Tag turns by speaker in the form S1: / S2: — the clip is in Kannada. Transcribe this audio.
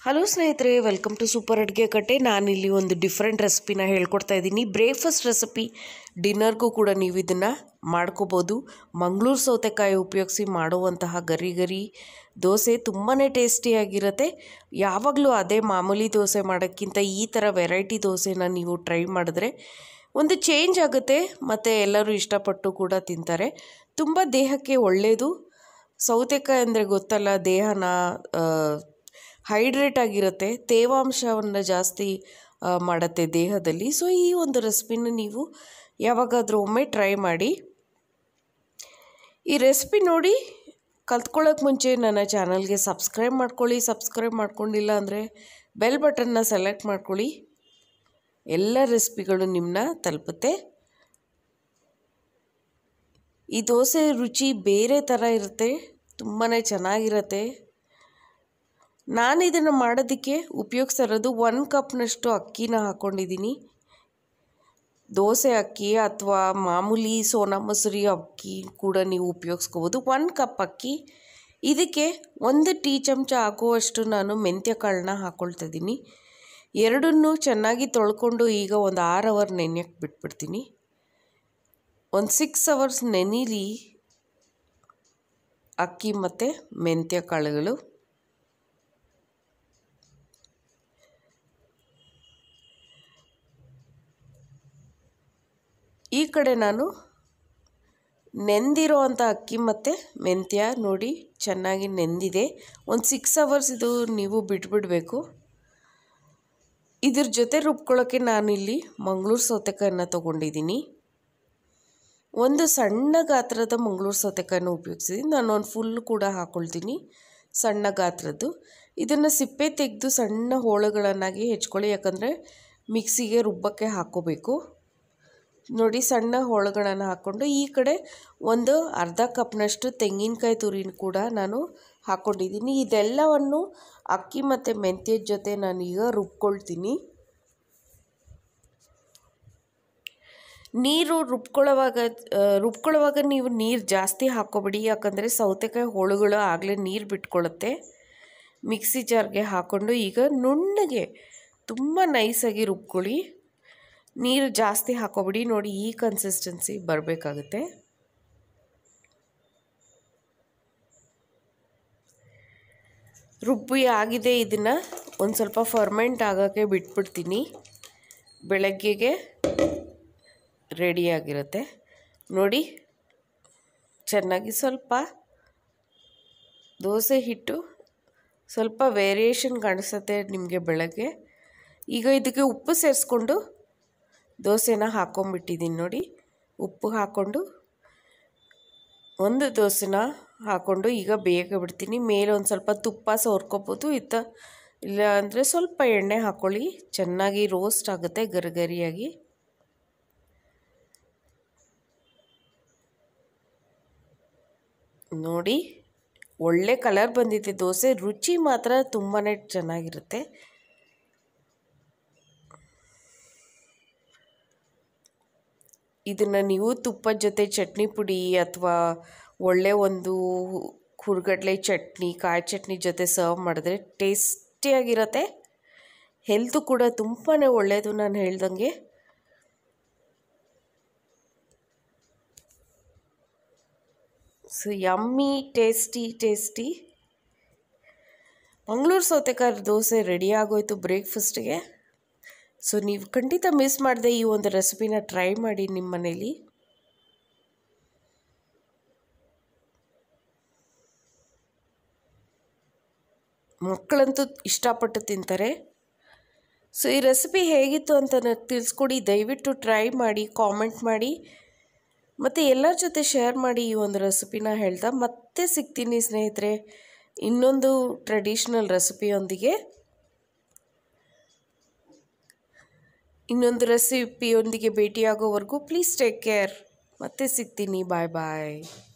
S1: ಹಲೋ ಸ್ನೇಹಿತರೆ, ವೆಲ್ಕಮ್ ಟು ಸೂಪರ್ ಅಡುಗೆ ಕಟ್ಟೆ. ನಾನಿಲ್ಲಿ ಒಂದು ಡಿಫ್ರೆಂಟ್ ರೆಸಿಪಿನ ಹೇಳ್ಕೊಡ್ತಾ ಇದ್ದೀನಿ. ಬ್ರೇಕ್ಫಾಸ್ಟ್ ರೆಸಿಪಿ, ಡಿನ್ನರ್ಗೂ ಕೂಡ ನೀವು ಇದನ್ನು ಮಾಡ್ಕೋಬೋದು. ಮಂಗಳೂರು ಸೌತೆಕಾಯಿ ಉಪಯೋಗಿಸಿ ಮಾಡುವಂತಹ ಗರಿ ಗರಿ ದೋಸೆ ತುಂಬಾ ಟೇಸ್ಟಿಯಾಗಿರುತ್ತೆ. ಯಾವಾಗಲೂ ಅದೇ ಮಾಮೂಲಿ ದೋಸೆ ಮಾಡೋಕ್ಕಿಂತ ಈ ಥರ ವೆರೈಟಿ ದೋಸೆನ ನೀವು ಟ್ರೈ ಮಾಡಿದ್ರೆ ಒಂದು ಚೇಂಜ್ ಆಗುತ್ತೆ ಮತ್ತು ಎಲ್ಲರೂ ಇಷ್ಟಪಟ್ಟು ಕೂಡ ತಿಂತಾರೆ. ತುಂಬ ದೇಹಕ್ಕೆ ಒಳ್ಳೆಯದು. ಸೌತೆಕಾಯಿ ಅಂದರೆ ಗೊತ್ತಲ್ಲ, ದೇಹನ ಹೈಡ್ರೇಟ್ ಆಗಿರುತ್ತೆ, ತೇವಾಂಶವನ್ನು ಜಾಸ್ತಿ ಮಾಡುತ್ತೆ ದೇಹದಲ್ಲಿ. ಸೊ ಈ ಒಂದು ರೆಸಿಪಿನ ನೀವು ಯಾವಾಗಾದರೂ ಒಮ್ಮೆ ಟ್ರೈ ಮಾಡಿ. ಈ ರೆಸಿಪಿ ನೋಡಿ ಕಲ್ತ್ಕೊಳ್ಳೋಕೆ ಮುಂಚೆ ನನ್ನ ಚಾನಲ್ಗೆ ಸಬ್ಸ್ಕ್ರೈಬ್ ಮಾಡ್ಕೊಳ್ಳಿ. ಸಬ್ಸ್ಕ್ರೈಬ್ ಮಾಡ್ಕೊಂಡಿಲ್ಲ ಅಂದರೆ ಬೆಲ್ ಬಟನ್ನ ಸೆಲೆಕ್ಟ್ ಮಾಡ್ಕೊಳ್ಳಿ. ಎಲ್ಲ ರೆಸಿಪಿಗಳು ನಿಮ್ಮನ್ನ ತಲುಪುತ್ತೆ. ಈ ದೋಸೆ ರುಚಿ ಬೇರೆ ಥರ ಇರುತ್ತೆ, ತುಂಬಾ ಚೆನ್ನಾಗಿರುತ್ತೆ. ನಾನು ಇದನ್ನು ಮಾಡೋದಕ್ಕೆ ಉಪಯೋಗಿಸ್ತಿರೋದು 1 ಕಪ್ನಷ್ಟು ಅಕ್ಕಿನ ಹಾಕ್ಕೊಂಡಿದ್ದೀನಿ. ದೋಸೆ ಅಕ್ಕಿ ಅಥವಾ ಮಾಮೂಲಿ ಸೋನಾ ಮಸೂರಿ ಅಕ್ಕಿ ಕೂಡ ನೀವು ಉಪಯೋಗಿಸ್ಕೋಬೋದು. 1 ಕಪ್ ಅಕ್ಕಿ, ಇದಕ್ಕೆ 1 ಟೀ ಚಮಚ ಆಗುವಷ್ಟು ನಾನು ಮೆಂತ್ಯ ಕಾಳನ್ನ ಹಾಕ್ಕೊಳ್ತಾ ಇದ್ದೀನಿ. ಎರಡನ್ನೂ ಚೆನ್ನಾಗಿ ತೊಳ್ಕೊಂಡು ಈಗ ಒಂದು 6 ಅವರ್ ನೆನೆಯಕ್ಕೆ ಬಿಟ್ಬಿಡ್ತೀನಿ. ಒಂದು 6 ಅವರ್ಸ್ ನೆನೀಲಿ ಅಕ್ಕಿ ಮತ್ತು ಮೆಂತ್ಯ ಕಾಳುಗಳು. ಈ ಕಡೆ ನಾನು ನೆಂದಿರೋ ಅಂಥ ಅಕ್ಕಿ ಮತ್ತು ಮೆಂತ್ಯ ನೋಡಿ ಚೆನ್ನಾಗಿ ನೆಂದಿದೆ. ಒಂದು 6 ಅವರ್ಸ್ ಇದು ನೀವು ಬಿಟ್ಬಿಡಬೇಕು. ಇದ್ರ ಜೊತೆ ರುಬ್ಕೊಳ್ಳೋಕ್ಕೆ ನಾನಿಲ್ಲಿ ಮಂಗಳೂರು ಸೌತೆಕಾಯಿನ ತೊಗೊಂಡಿದ್ದೀನಿ. ಒಂದು ಸಣ್ಣ ಗಾತ್ರದ ಮಂಗಳೂರು ಸೌತೆಕಾಯಿನ ಉಪಯೋಗಿಸಿದ್ದೀನಿ. ನಾನು ಒಂದು ಫುಲ್ ಕೂಡ ಹಾಕ್ಕೊಳ್ತೀನಿ, ಸಣ್ಣ ಗಾತ್ರದ್ದು. ಇದನ್ನು ಸಿಪ್ಪೆ ತೆಗೆದು ಸಣ್ಣ ಹೋಳುಗಳನ್ನಾಗಿ ಹೆಚ್ಕೊಳ್ಳಿ, ಯಾಕಂದರೆ ಮಿಕ್ಸಿಗೆ ರುಬ್ಬಕ್ಕೆ ಹಾಕ್ಕೋಬೇಕು. ನೋಡಿ, ಸಣ್ಣ ಹೋಳುಗಳನ್ನು ಹಾಕ್ಕೊಂಡು ಈ ಕಡೆ ಒಂದು ಅರ್ಧ ಕಪ್ನಷ್ಟು ತೆಂಗಿನಕಾಯಿ ತುರಿನ ಕೂಡ ನಾನು ಹಾಕ್ಕೊಂಡಿದ್ದೀನಿ. ಇದೆಲ್ಲವನ್ನು ಅಕ್ಕಿ ಮತ್ತು ಮೆಂತ್ಯದ ಜೊತೆ ನಾನೀಗ ರುಬ್ಕೊಳ್ತೀನಿ. ನೀರು ರುಬ್ಕೊಳ್ಳೋವಾಗ ನೀವು ನೀರು ಜಾಸ್ತಿ ಹಾಕ್ಕೊಬೇಡಿ, ಯಾಕಂದರೆ ಸೌತೆಕಾಯಿ ಹೋಳುಗಳು ಆಗಲೇ ನೀರು ಬಿಟ್ಕೊಳ್ಳುತ್ತೆ. ಮಿಕ್ಸಿ ಜಾರ್ಗೆ ಹಾಕ್ಕೊಂಡು ಈಗ ನುಣ್ಣಗೆ ತುಂಬ ನೈಸಾಗಿ ರುಬ್ಕೊಳ್ಳಿ. ನೀರು ಜಾಸ್ತಿ ಹಾಕೋಬಿಡಿ. ನೋಡಿ, ಈ ಕನ್ಸಿಸ್ಟೆನ್ಸಿ ಬರಬೇಕಾಗುತ್ತೆ. ರುಬ್ಬಿ ಆಗಿದೆ. ಇದನ್ನು ಒಂದು ಸ್ವಲ್ಪ ಫರ್ಮೆಂಟ್ ಆಗೋಕ್ಕೆ ಬಿಟ್ಬಿಡ್ತೀನಿ. ಬೆಳಗ್ಗೆಗೆ ರೆಡಿಯಾಗಿರುತ್ತೆ. ನೋಡಿ, ಚೆನ್ನಾಗಿ ಸ್ವಲ್ಪ ದೋಸೆ ಹಿಟ್ಟು ಸ್ವಲ್ಪ ವೇರಿಯೇಷನ್ ಕಾಣಿಸುತ್ತೆ ನಿಮಗೆ ಬೆಳಗ್ಗೆ. ಈಗ ಇದಕ್ಕೆ ಉಪ್ಪು ಸೇರಿಸ್ಕೊಂಡು ದೋಸೆನ ಹಾಕ್ಕೊಂಬಿಟ್ಟಿದ್ದೀನಿ. ನೋಡಿ, ಉಪ್ಪು ಹಾಕ್ಕೊಂಡು ಒಂದು ದೋಸೆನ ಹಾಕ್ಕೊಂಡು ಈಗ ಬೇಗ ಬಿಡ್ತೀನಿ. ಮೇಲೆ ಒಂದು ಸ್ವಲ್ಪ ತುಪ್ಪ ಸವರ್ಕೋಬೋದು, ಇಲ್ಲ ಅಂದರೆ ಸ್ವಲ್ಪ ಎಣ್ಣೆ ಹಾಕ್ಕೊಳ್ಳಿ. ಚೆನ್ನಾಗಿ ರೋಸ್ಟ್ ಆಗುತ್ತೆ ಗರಿಗರಿಯಾಗಿ. ನೋಡಿ, ಒಳ್ಳೆ ಕಲರ್ ಬಂದಿದೆ ದೋಸೆ. ರುಚಿ ಮಾತ್ರ ತುಂಬಾ ಚೆನ್ನಾಗಿರುತ್ತೆ. ಇದನ್ನು ನೀವು ತುಪ್ಪದ ಜೊತೆ ಚಟ್ನಿ ಪುಡಿ ಅಥವಾ ಒಳ್ಳೆ ಒಂದು ಹುರ್ಗಡ್ಲೆ ಚಟ್ನಿ, ಕಾಯಿ ಚಟ್ನಿ ಜೊತೆ ಸರ್ವ್ ಮಾಡಿದ್ರೆ ಟೇಸ್ಟಿಯಾಗಿರುತ್ತೆ. ಹೆಲ್ತು ಕೂಡ ತುಂಬಾ ಒಳ್ಳೆಯದು. ನಾನು ಹೇಳ್ದಂಗೆ ಸೊ ಯಮ್ಮಿ, ಟೇಸ್ಟಿ ಮಂಗಳೂರು ಸೌತೆಕಾಯಿ ದೋಸೆ ರೆಡಿ ಆಗೋಯ್ತು ಬ್ರೇಕ್ಫಾಸ್ಟಿಗೆ. ಸೊ ನೀವು ಖಂಡಿತ ಮಿಸ್ ಮಾಡದೆ ಈ ಒಂದು ರೆಸಿಪಿನ ಟ್ರೈ ಮಾಡಿ ನಿಮ್ಮ ಮನೇಲಿ. ಮಕ್ಕಳಂತೂ ಇಷ್ಟಪಟ್ಟು ತಿಂತಾರೆ. ಸೊ ಈ ರೆಸಿಪಿ ಹೇಗಿತ್ತು ಅಂತ ನನಗೆ ತಿಳಿಸ್ಕೊಡಿ. ದಯವಿಟ್ಟು ಟ್ರೈ ಮಾಡಿ, ಕಾಮೆಂಟ್ ಮಾಡಿ ಮತ್ತು ಎಲ್ಲರ ಜೊತೆ ಶೇರ್ ಮಾಡಿ ಈ ಒಂದು ರೆಸಿಪಿನ ಹೇಳ್ತಾ. ಮತ್ತೆ ಸಿಗ್ತೀನಿ ಸ್ನೇಹಿತರೆ ಇನ್ನೊಂದು ಟ್ರೆಡಿಷ್ನಲ್ ರೆಸಿಪಿಯೊಂದಿಗೆ. ಇನ್ನೊಂದು ರೆಸಿಪಿಯೊಂದಿಗೆ ಭೇಟಿಯಾಗೋವರೆಗೂ ಪ್ಲೀಸ್ ಟೇಕ್ ಕೇರ್. ಮತ್ತೆ ಸಿಗ್ತೀನಿ. ಬಾಯ್ ಬಾಯ್.